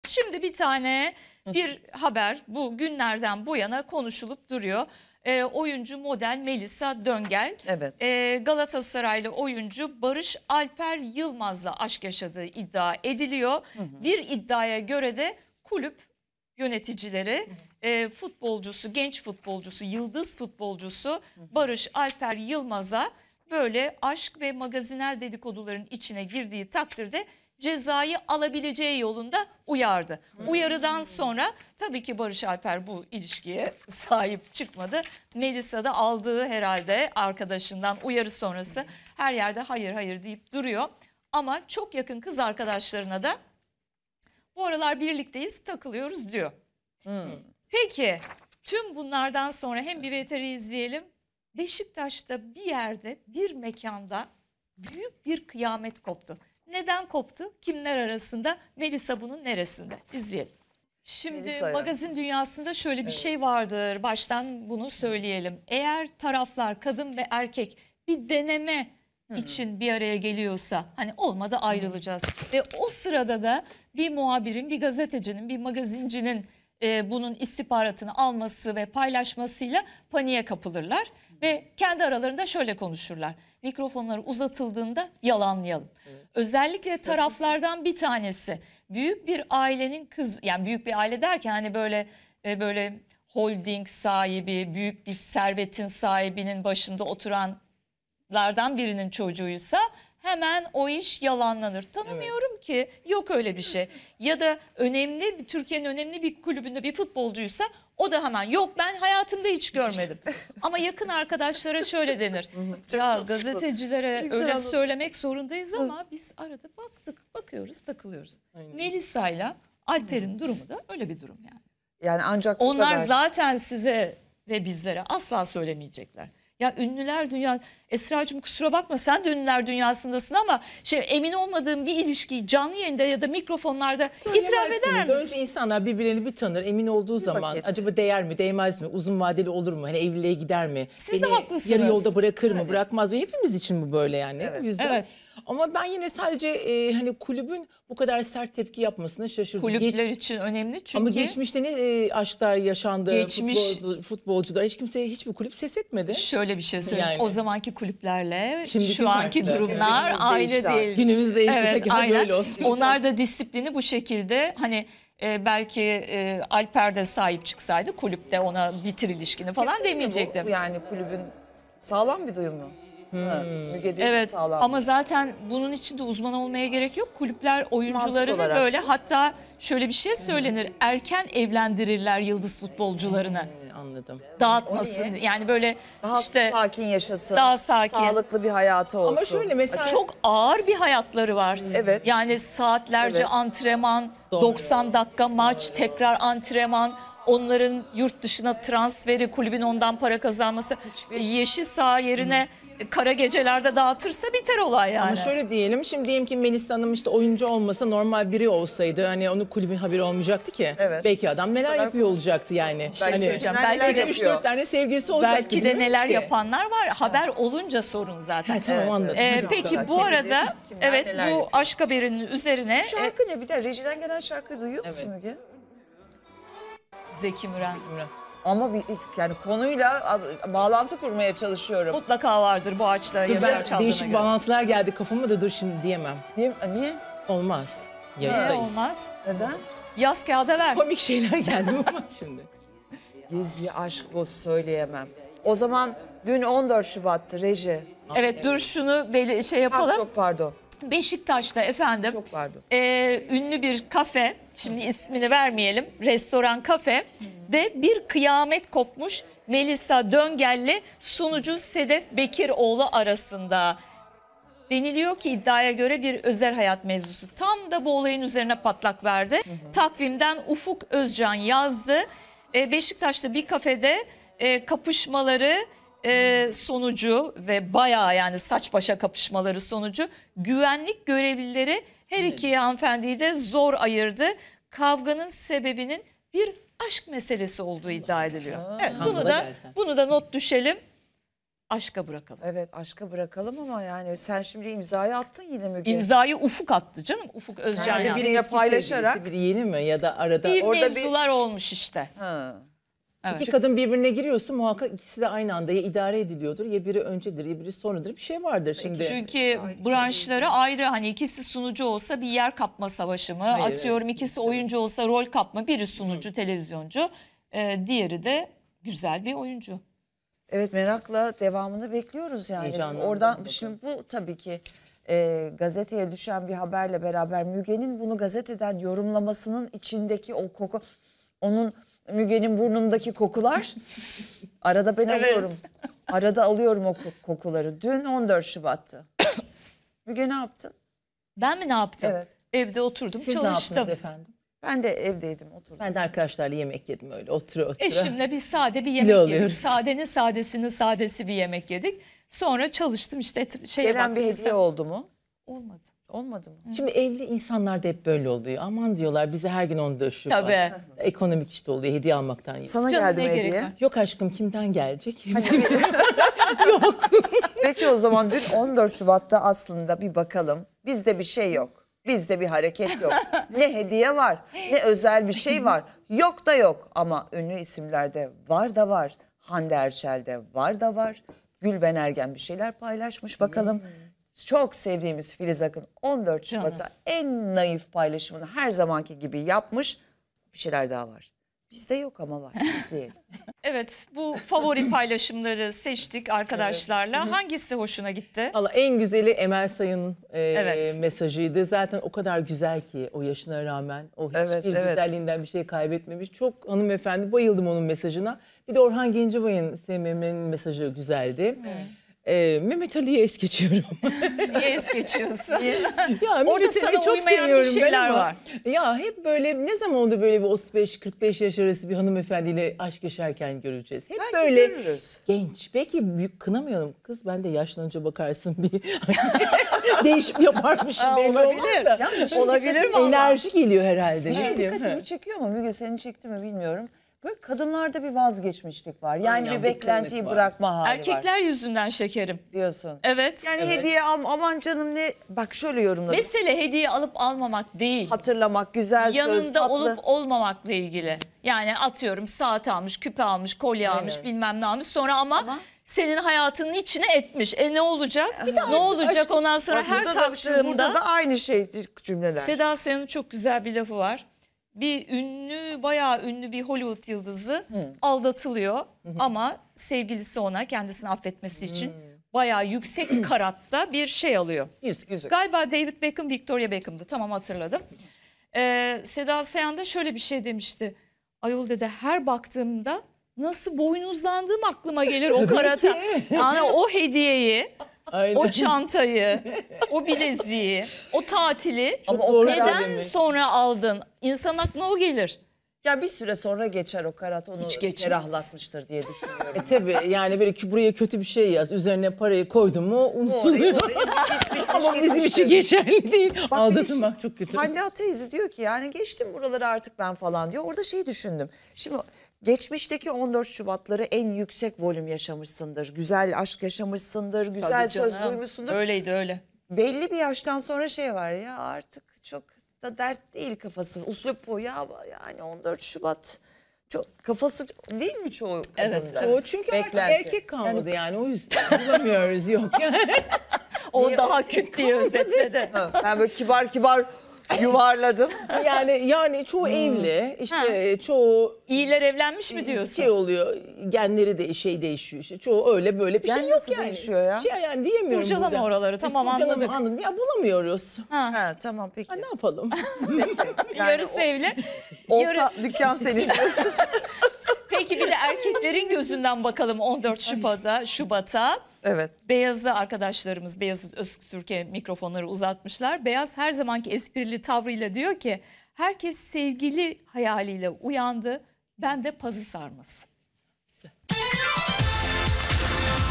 Şimdi bir haber bu günlerden bu yana konuşulup duruyor. Oyuncu model Melisa Döngel, Evet. Galatasaraylı oyuncu Barış Alper Yılmaz'la aşk yaşadığı iddia ediliyor. Bir iddiaya göre de kulüp yöneticileri genç futbolcusu, yıldız futbolcusu Barış Alper Yılmaz'a böyle aşk ve magazinel dedikoduların içine girdiği takdirde cezayı alabileceği yolunda uyardı. Uyarıdan sonra tabii ki Barış Alper bu ilişkiye sahip çıkmadı. Melisa da aldığı herhalde arkadaşından uyarı sonrası her yerde hayır hayır deyip duruyor. Ama çok yakın kız arkadaşlarına da bu aralar birlikteyiz, takılıyoruz diyor. Peki tüm bunlardan sonra hem bir veteri izleyelim. Beşiktaş'ta bir yerde, bir mekanda büyük bir kıyamet koptu. Neden koptu? Kimler arasında? Melisa bunun neresinde? İzleyelim. Şimdi Melisa'ya. magazin dünyasında şöyle bir şey vardır. Baştan bunu söyleyelim. Eğer taraflar kadın ve erkek bir deneme için bir araya geliyorsa hani olmadı ayrılacağız. Ve o sırada da bir muhabirin, bir gazetecinin, bir magazincinin bunun istihbaratını alması ve paylaşmasıyla paniğe kapılırlar. Ve kendi aralarında şöyle konuşurlar. Mikrofonları uzatıldığında yalanlayalım. Özellikle taraflardan bir tanesi büyük bir ailenin yani büyük bir aile derken hani böyle holding sahibi, büyük bir servetin sahibinin başında oturanlardan birinin çocuğuysa hemen o iş yalanlanır. Tanımıyorum ki, yok öyle bir şey. Ya da Türkiye'nin önemli bir kulübünde bir futbolcuysa o da hemen yok, ben hayatımda hiç görmedim. Ama yakın arkadaşlara şöyle denir. Ya gazetecilere öyle söylemek zorundayız ama biz arada bakıyoruz, takılıyoruz. Melisa'yla Alper'in durumu da öyle bir durum yani. Yani ancak bu onlar kadar. Zaten size ve bizlere asla söylemeyecekler. Ya ünlüler dünya, Esra'cığım kusura bakma sen de ünlüler dünyasındasın ama emin olmadığım bir ilişkiyi canlı yayında ya da mikrofonlarda itiraf eder misin? Önce insanlar birbirlerini bir tanır, emin olduğu zaman acaba değer mi, değmez mi, uzun vadeli olur mu, hani evliliğe gider mi? Siz de haklısınız. Yarı yolda bırakır mı, bırakmaz mı? Hepimiz için bu böyle yani. Evet. O yüzden. Evet. Ama ben yine sadece hani kulübün bu kadar sert tepki yapmasına şaşırdım. Kulüpler için önemli çünkü. Ama geçmişte ne aşklar yaşandı, futbolcular, hiçbir kulüp ses etmedi. Şöyle bir şey söyleyeyim. Yani. O zamanki kulüplerle Şimdiki şu anki farklı. durumlar Günümüz aynı değişti değil. artık. Günümüz değişti. Evet, Peki aynen. böyle olsun. Onlar da disiplini bu şekilde hani belki Alper de sahip çıksaydı kulüpte ona bitir ilişkini falan Kesin mi demeyecektim. bu? Yani kulübün sağlam bir duyumu. Müge diyorsun Evet sağlam. ama zaten bunun için de uzman olmaya gerek yok. Kulüpler oyuncularını olarak. böyle, hatta şöyle bir şey söylenir. Erken evlendirirler yıldız futbolcularını. Anladım. Dağıtmasın. Yani böyle Daha işte sakin yaşasın. daha sakin. Sağlıklı bir hayatı olsun. Ama şöyle mesela çok ağır bir hayatları var. Evet. Yani saatlerce Evet. antrenman, Doğru. 90 dakika maç, tekrar antrenman. Onların yurt dışına transferi, kulübün ondan para kazanması. Yeşil saha yerine kara gecelerde dağıtırsa biter olay yani. Ama şöyle diyelim, şimdi diyelim ki Melisa Hanım işte oyuncu olmasa, normal biri olsaydı hani onun kulübün haberi olmayacaktı ki. Evet. Belki adam neler yapıyor olacaktı yani. Belki Hani belki de 3-4 tane sevgilisi olacaktı. belki de bilmiyoruz neler ki. yapanlar var. Haber olunca sorun zaten. Tamam, anladım. Hadi Peki bakalım. bu Kim arada bilir, kimler evet neler bu yapıyor. aşk haberinin üzerine Şarkı ne? Bir de rejiden gelen şarkıyı duyuyor musun Müge? Zeki Müren Ama yani konuyla bağlantı kurmaya çalışıyorum. mutlaka vardır bu ağaçla Dur, yaşar ben çaldığına değişik göre. bağlantılar geldi kafama da, dur şimdi diyemem. Niye? Olmaz. Niye Yayındayız. olmaz? Neden? Yaz kağıda ver. Komik şeyler geldi ama şimdi. Gizli aşk bu, söyleyemem. O zaman dün 14 Şubat'tı reji. Evet dur şunu yapalım. Çok pardon. Beşiktaş'ta efendim Çok pardon. Ünlü bir kafe, şimdi ismini vermeyelim, restoran kafe de bir kıyamet kopmuş Melisa Döngel'le sunucu Sedef Bekiroğlu arasında. Deniliyor ki iddiaya göre bir özel hayat mevzusu. Tam da bu olayın üzerine patlak verdi. Takvimden Ufuk Özcan yazdı. Beşiktaş'ta bir kafede kapışmaları sonucu ve bayağı yani saç başa kapışmaları sonucu güvenlik görevlileri her iki hanımefendiyi de zor ayırdı. Kavganın sebebinin bir aşk meselesi olduğu iddia ediliyor. Evet, bunu da not düşelim. aşka bırakalım. Evet, aşka bırakalım ama yani sen şimdi imzayı attın yine Müge. İmzayı Ufuk attı canım. Ufuk Özcan Yani yani. biriyle eski paylaşarak- sevgilisi, biri yeni mi ya da arada Bir orada mevzular olmuş işte. Ha. Evet. iki kadın birbirine giriyorsa muhakkak ikisi de aynı anda ya idare ediliyordur ya biri öncedir ya biri sonradır bir şey vardır şimdi. Çünkü branşları ayrı, hani ikisi sunucu olsa bir yer kapma savaşı mı? Hayır, Atıyorum ikisi oyuncu olsa rol kapma. Biri sunucu, televizyoncu, diğeri de güzel bir oyuncu. Evet, merakla devamını bekliyoruz yani. Heyecanlandım Oradan bakalım. şimdi bu tabii ki gazeteye düşen bir haberle beraber Müge'nin bunu gazeteden yorumlamasının içindeki o koku, onun Müge'nin burnundaki kokular arada ben Severiz. alıyorum. Arada alıyorum o kokuları. Dün 14 Şubat'tı. Müge ne yaptın? Ben mi ne yaptım? Evet. Evde oturdum, Siz ne çalıştım. yaptınız efendim? Ben de evdeydim, oturdum. Ben de arkadaşlarla yemek yedim öyle otura. Eşimle bir sade bir Kilo yemek yedik. alıyoruz. Sadenin sadesi bir yemek yedik. Sonra çalıştım işte şeye Gelen bir baktım. hediye oldu mu? Olmadı. Olmadı mı? Şimdi evli insanlar da hep böyle oluyor. Aman diyorlar bize her gün 14 Şubat. Tabii. Ekonomik işte oluyor hediye almaktan. Sana Canım, geldi ne mi gerek hediye? var? Yok aşkım kimden gelecek? Peki o zaman dün 14 Şubat'ta aslında bir bakalım. Bizde bir şey yok. Bizde bir hareket yok. Ne hediye var, ne özel bir şey var. Yok da yok ama ünlü isimlerde var da var. Hande Erçel'de var da var. Gülben Ergen bir şeyler paylaşmış. Bakalım çok sevdiğimiz Filiz Akın 14 Şubat'a en naif paylaşımını her zamanki gibi yapmış. Bir şeyler daha var. Bizde yok ama var. İzleyelim. Evet, bu favori paylaşımları seçtik arkadaşlarla. Hangisi hoşuna gitti? Valla en güzeli Emel Sayın'ın Evet. mesajıydı. Zaten o kadar güzel ki o yaşına rağmen o hiçbir Evet, evet. güzelliğinden bir şey kaybetmemiş. Çok hanımefendi, bayıldım onun mesajına. Bir de Orhan Gencebay'ın SMM'nin mesajı güzeldi. Mehmet Ali'ye es geçiyorum. Niye es geçiyorsun? Ya Orada Mehmet sana Ali'yi çok uymayan bir seviyorum ben şeyler ama var. ya hep böyle ne zaman oldu böyle bir 35-45 yaş arası bir hanımefendiyle aşk yaşarken göreceğiz. Hep Belki böyle görürüz. genç. Belki büyük kınamıyorum. Kız ben de yaşlanınca bakarsın bir değişim yaparmışım belli olabilir. olmaz da. Yalnız şimdi Olabilir mi ama? Enerji geliyor herhalde. Bir şey Ne bileyim. dikkatini çekiyor ama Müge senin çekti mi bilmiyorum. Böyle kadınlarda bir vazgeçmişlik var. Yani Aynen, bir beklentiyi bıkkınlık var. bırakma hali var Erkekler yüzünden şekerim. diyorsun. Evet. Yani hediye al, aman canım ne, bak şöyle yorumladım. Mesele hediye alıp almamak değil. Hatırlamak, güzel söz, Yanında tatlı. olup olmamakla ilgili. Yani atıyorum saat almış, küpe almış, kolye almış, Aynen. bilmem ne almış. Sonra ama senin hayatının içine etmiş. Ne olacak? Ne olacak ondan sonra Bak her burada da, şimdi burada taktığımda... da aynı şey cümleler. Seda Sayan'ın çok güzel bir lafı var. Bir ünlü, bayağı ünlü bir Hollywood yıldızı aldatılıyor. Ama sevgilisi ona kendisini affetmesi için bayağı yüksek karatta bir şey alıyor. Yüzük. Galiba David Beckham, Victoria Beckham'dı. Tamam, hatırladım. Seda Sayan da şöyle bir şey demişti. Ayol dedi, her baktığımda nasıl boynuzlandığım aklıma gelir o karata. Yani o hediyeyi, Aynen. o çantayı, o bileziği, o tatili Ama o doğru neden söylemiş. sonra aldın? İnsan aklına o gelir. Ya bir süre sonra geçer o karat, onu Hiç geçmez. ferahlatmıştır diye düşünüyorum. Tabii yani böyle buraya kötü bir şey yaz. Üzerine parayı koydun mu unutuluyor. Ama bizim için geçerli değil. Bak bir de Aldatılmak çok kötü. Hande Ataizi diyor ki yani geçtim buraları artık ben falan diyor. Orada şey düşündüm. Şimdi geçmişteki 14 Şubatları en yüksek volüm yaşamışsındır. Güzel aşk yaşamışsındır. Güzel Tabii söz canım. duymuşsundur. Öyleydi öyle. Belli bir yaştan sonra şey var ya, artık çok da dert değil kafası. Uslup bu ya, yani 14 Şubat çok kafası değil mi çoğu kadında? O çünkü artık Beklenti. erkek kalmadı yani o yüzden bulamıyoruz yok yani. O daha küt diye özetledi. Ha, ben böyle kibar kibar yuvarladım. yani çoğu evli işte çoğu İyiler evlenmiş mi diyorsun? şey oluyor genleri de değişiyor işte çoğu öyle böyle bir Gen şey yok nasıl yani. değişiyor ya? Şey yani diyemiyorum Kurcalama burada. oraları, tamam, Kurcalama, anladık. Ya bulamıyoruz. Ha, tamam peki. Ha, ne yapalım? Yani Yarısı evli. olsa dükkan senin diyorsun. Peki bir de erkeklerin gözünden bakalım 14 Şubat'a. Evet. Beyaz'ı arkadaşlarımız, Beyaz Öztürk'e mikrofonları uzatmışlar. Beyaz her zamanki esprili tavrıyla diyor ki herkes sevgili hayaliyle uyandı. Ben de pazı sarması.